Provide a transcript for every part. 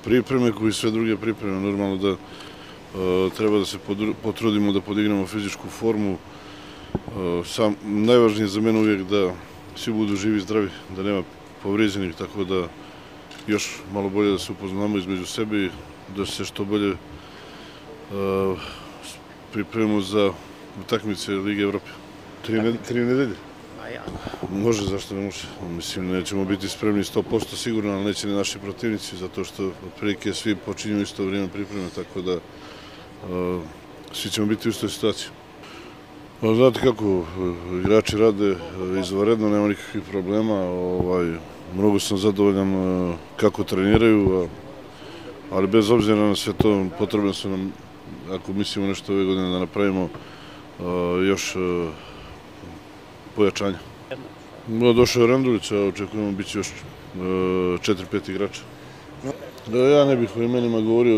pripreme koji sve druge pripreme. Normalno da treba da se potrudimo da podignemo fizičku formu. Najvažnije za mene uvijek da svi budu živi i zdravi, da nema povređenih, tako da još malo bolje da se upoznamo između sebe i da se što bolje pripremimo za utakmice Lige Evrope. 3 nedelje? Može, zašto ne može. Mislim, nećemo biti spremni 100% sigurno, ali neće ni naši protivnici, zato što otprilike svi počinju isto vrijeme pripreme, tako da svi ćemo biti u istoj situaciji. Znate kako, igrači rade izvanredno, nema nikakvih problema. Mnogo sam zadovoljan kako treniraju, ali bez obzira na sve to, potrebno su nam, ako mislimo nešto ove godine da napravimo, još pojačanja. Došao je Rendulić, a očekujemo bit će još 4-5 igrača. Ja ne bih o imenima govorio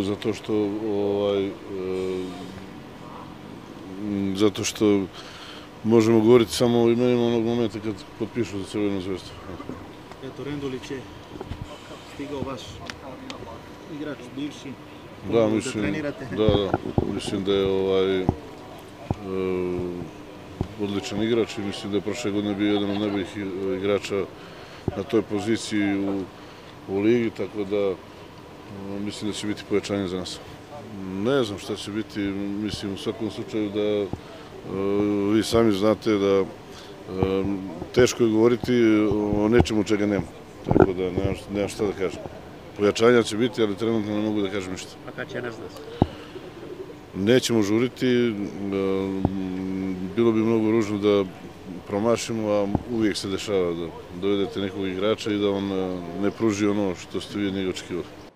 zato što možemo govoriti samo o imenima onog momenta kad potpišu za Crvenu zvezdu. Eto, Rendulić je stigao vaš igrač, bivši, da trenirate. Mislim da je odličan igrač i mislim da je prošle godine bio jedan od najboljih igrača na toj poziciji u ligi, tako da mislim da će biti pojačanje za nas. Ne znam šta će biti, mislim u svakom slučaju da vi sami znate da teško je govoriti o nečemu čega nema, tako da nemam šta da kažem. Pojačanja će biti, ali trenutno ne mogu da kažem ništa. A kada će nas da? Nećemo žuriti, bilo bi mnogo ružno da promašimo, a uvijek se dešava da dovedete nekog igrača i da on ne pruži ono što ste vi od njega očekivali.